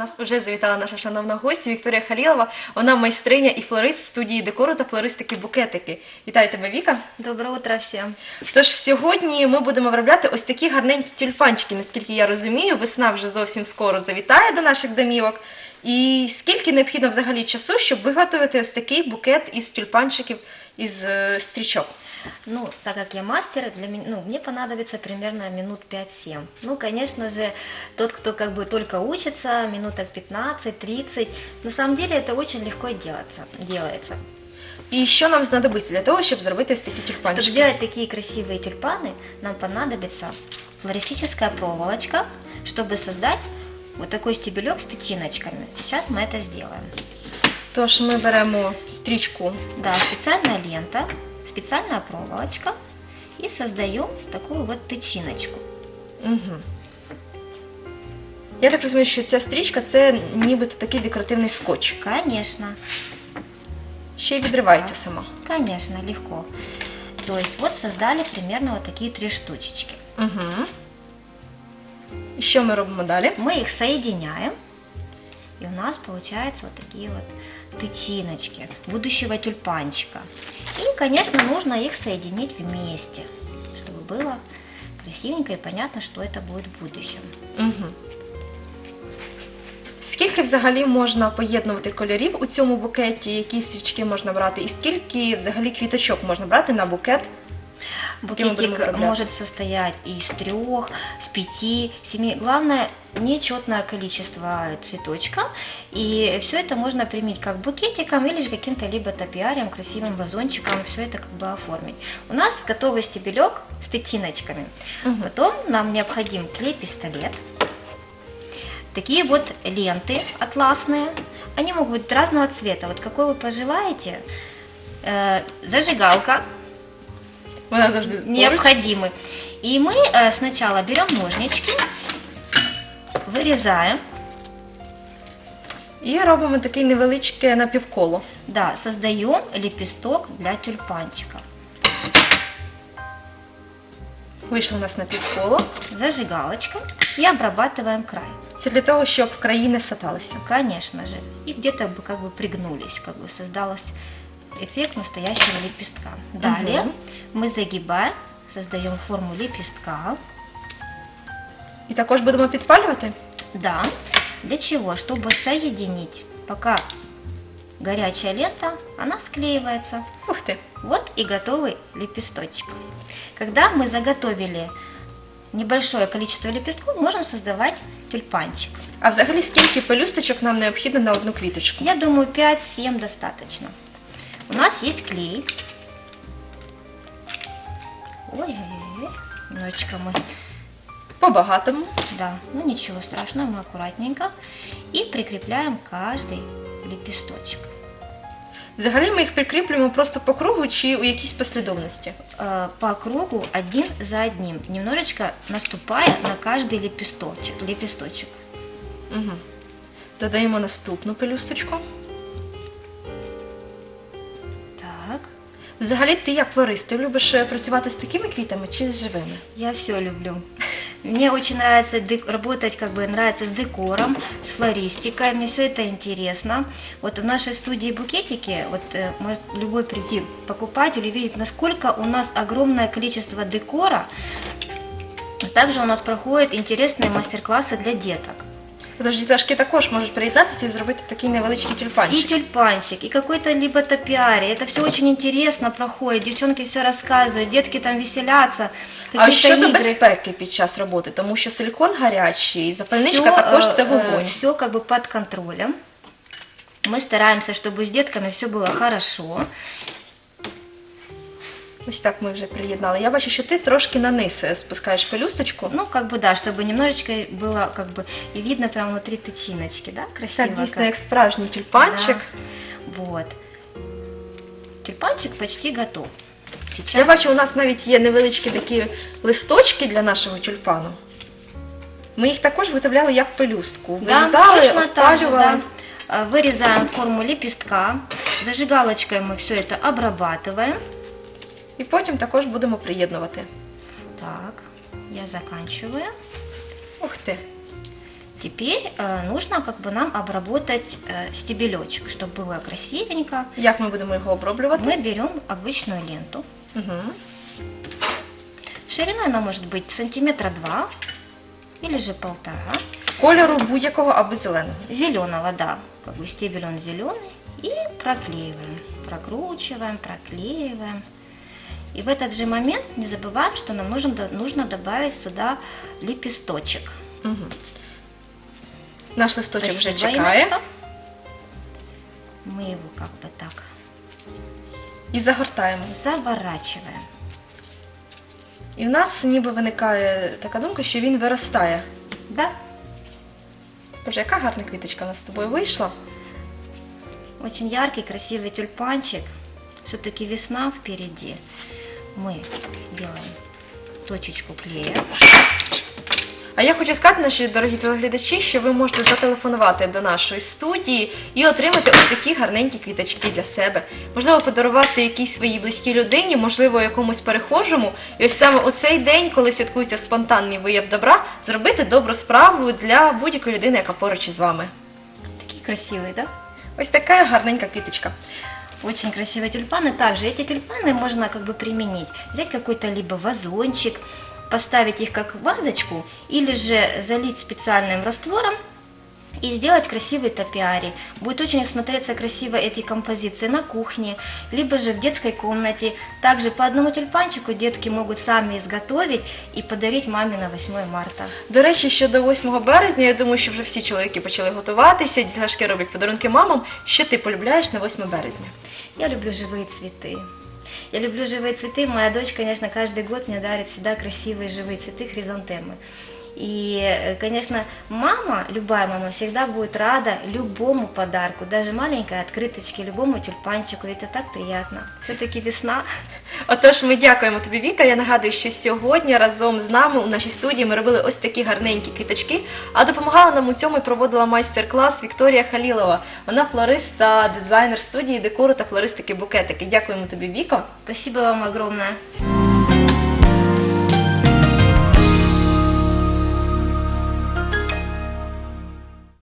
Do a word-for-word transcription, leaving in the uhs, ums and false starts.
нас вже завітала наша шановна гостя Вікторія Халілова. Вона майстриня і флорист студії декору та флористики букетики. Вітаю тебе, Віка. Доброе утро всем. Тож сьогодні ми будемо виробляти ось такі гарненькі тюльпанчики. Наскільки я розумію, весна вже зовсім скоро завітає до наших домівок. І скільки необхідно взагалі часу, щоб виготовити ось такий букет із тюльпанчиків, із е, стрічок? Ну, так как я мастер, для меня, ну, мне понадобится примерно минут пять-семь. Ну, конечно же, тот, кто как бы только учится, минуток пятнадцать-тридцать. На самом деле это очень легко делаться, делается. І що нам знадобиться для того, щоб зробити ось такі тюльпанчики? Чтобы сделать такие красивые тюльпаны, нам понадобится флористическая проволочка, чтобы создать вот такой стебелек с тычиночками. Сейчас мы это сделаем. Тож ми беремо стрічку. Да, специальная лента, специальная проволочка и создаем такую вот тычиночку. Угу. Я так розумію, що ця стрічка – це нібито такий декоративний скотч. Конечно, Ще й відривається сама. конечно, легко. То есть вот создали примерно вот такие три штучечки. Угу. І що ми робимо далі? Мы их соединяем, и у нас получаются вот такие вот тычиночки будущего тюльпанчика. И, конечно, нужно их соединить вместе, чтобы было красивенько и понятно, что это будет в будущем. Угу. Скільки взагалі можна поєднувати кольорів у цьому букеті, які стрічки можна брати, і скільки взагалі квіточок можна брати на букет? Букетик может состоять из трех, с пяти, семи. Главное, нечетное количество цветочка. И все это можно применить как букетиком или же каким-то либо топиарием, красивым вазончиком. Все это как бы оформить. У нас готовый стебелек с тычиночками. Угу. Потом нам необходим клей-пистолет. Такие вот ленты атласные. Они могут быть разного цвета. Вот какой вы пожелаете. Э, зажигалка. Вона завжди Необходимы. И мы э, сначала берем ножнички, вырезаем. І робимо таке невеличке напівколо. Да, создаем лепесток для тюльпанчика. Вийшло у нас напівколо. Зажигалочка и обрабатываем край. Це для того, щоб краї не саталися. Конечно же. И где-то бы как бы пригнулись, как бы создалось эффект настоящего лепестка. Далее Угу. мы загибаем, создаем форму лепестка. І також будемо підпалювати? Да. Для чего? Чтобы соединить. Пока горячая лента, она склеивается. Ух ти! Вот и готовый лепесточек. Когда мы заготовили небольшое количество лепестков, можно создавать тюльпанчик. А взагалі скільки пелюсточок нам необхідно на одну квіточку? Я думаю, пять-семь достаточно. У нас есть клей. Ой-ой-ой. Немножечко мы... По-багатому. Да, ну ничего страшного, мы аккуратненько. И прикрепляем каждый лепесточек. Взагалі ми їх прикріплюємо просто по кругу чи у якійсь послідовності? Э, По кругу один за одним, немножечко наступая на каждый лепесточек. лепесточек. Угу. Додаємо наступну пелюсточку. Так, Взагалі ти як флорист, ти любиш е, працювати з такими квітами чи з живими? я все люблю. Мне очень нравится дек- работать, как бы нравится с декором, с флористикой, мне все это интересно. Вот в нашей студии букетики, вот э, может любой прийти покупатель и видеть, насколько у нас огромное количество декора. Также у нас проходят интересные мастер-классы для деток. Тож діташки також можуть приєднатися і зробити такий невеличкий И тюльпанчик. тюльпанчик, и какой-то либо топиарий. Это все очень интересно проходит. Девчонки все рассказывают, детки там веселятся. А Какие-то щодо игры. безпеки під час роботи, тому що силікон гарячий, запальничка Всё, також э, це э, вогонь. Все как бы под контролем. Мы стараемся, чтобы с детками все было хорошо. Ось так ми вже приєднали. Я бачу, що ти трошки на низ е, спускаєш пелюсточку. Ну, как бы да, чтобы немножечко было как бы и видно прям внутри тычиночки, да, красиво. Так, дійсно, как. як справжній тюльпанчик. Да. Вот. Тюльпанчик почти готов. Сейчас... Я бачу, у нас навіть є невеличкі такі листочки для нашого тюльпану. Ми їх також виготовляли як пелюстку. Да, Вирізали, точно так же, обпалювали. да. Э, Вырезаем форму лепестка, зажигалочкой мы все это обрабатываем. І потім також будемо приєднувати. Так, я заканчиваю. Ух ти! теперь э, нужно как бы нам обработать э, стебелечек, чтобы было красивенько. Як ми будемо його оброблювати? Мы берем обычную ленту. Угу. Шириной она может быть сантиметра два или же полтора. Кольору будь-якого аби зеленого. Зеленого, да, как бы стебель он зеленый. И проклеиваем, прокручиваем, проклеиваем. И в этот же момент не забываем, что нам нужно, нужно добавить сюда лепесточек. Угу. Наш листочок вже Красивая чекає. иночка. Мы его как бы так І загортаємо. заворачиваем. І в нас ніби виникає така думка, що він виростає. Да, Боже, яка гарна квіточка у нас з тобою вийшла. очень яркий, красивый тюльпанчик. Все-таки весна впереди. Мы делаем точечку клея. А я хочу сказати, наші дорогі телеглядачі, що ви можете зателефонувати до нашої студії і отримати ось такі гарненькі квіточки для себе. Можливо, подарувати якійсь своїй близькій людині, можливо, якомусь перехожому. І ось саме у цей день, коли святкується спонтанний вияв добра, зробити добру справу для будь-якої людини, яка поруч із вами. Такие красивые, да? Ось така гарненька квіточка. Очень красивые тюльпаны. Также эти тюльпаны можно как бы применить. Взять какой-то либо вазончик, поставить их как вазочку, или же залить специальным раствором и сделать красивый топиарий. Будет очень смотреться красиво эти композиции на кухне, либо же в детской комнате. Также по одному тюльпанчику детки могут сами изготовить и подарить маме на восьмое марта. До речі, щодо восьмого березня, я думаю, що вже всі чоловіки почали готуватися, дітлашки роблять подарунки мамам. Що ти полюбляєш на восьме березня? Я люблю живые цветы. Я люблю живые цветы. Моя дочь, конечно, каждый год мне дарит всегда красивые живые цветы, хризантемы. И, э, конечно, мама, любая мама, всегда будет рада любому подарку, даже маленькой открыточке, любому тюльпанчику, ведь это так приятно. Все-таки весна. Отож, ми дякуємо тобі, Віка. Я нагадую, що сьогодні разом з нами у нашій студії ми робили ось такі гарненькі квіточки, а допомагала нам у цьому і проводила майстер-клас Вікторія Халілова. Вона флорист та дизайнер студії декору та флористики букетики. Дякуємо тобі, Віко. Спасибо вам огромное.